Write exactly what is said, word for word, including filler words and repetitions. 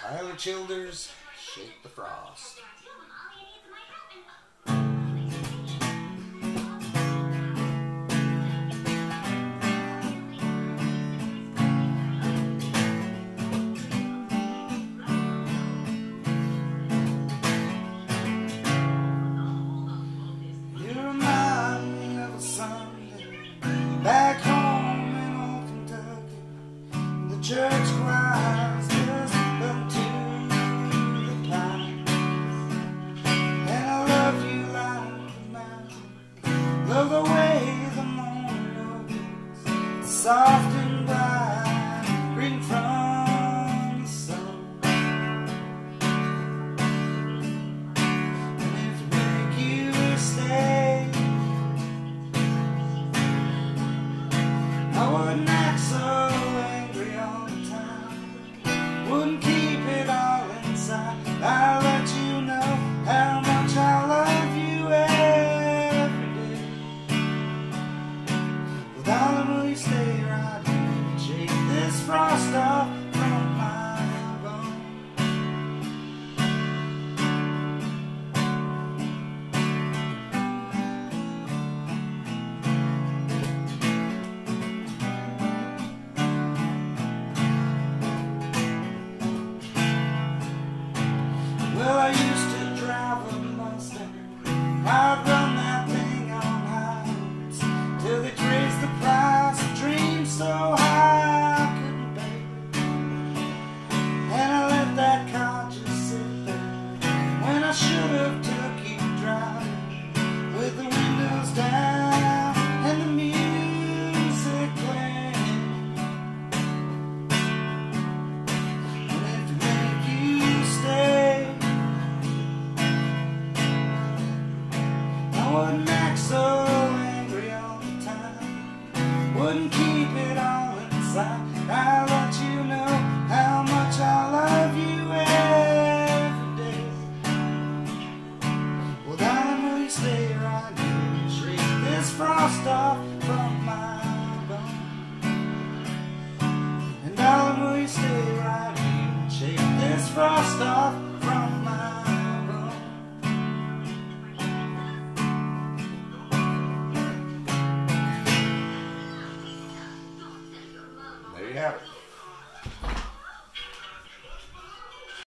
Tyler Childers, Shake the Frost. Back home in old Kentucky, the church choirs just up to the pine. And I love you like the mountain, love the way the morning opens, soft and bright, green from the sun. And if it make you stay, I wouldn't act so angry all the time, wouldn't keep it all inside. I'll let you know how much I love you every day. Well, darling, will you stay right here and shake this frost off from my bones? Well, I used to drive a Mustang, I'd run that thing on highways till they raised the price of dreams so high I couldn't pay. And I let that car just sit there when I should have took you driving with the windows down and the music playing. And if it make you stay, I wouldn't act so angry all the time, wouldn't keep it all inside. I'll let you know how much I love you every day. Well, darling, will you stay right here and shake this frost off from my bones? And darling, will you stay right here and shake this frost off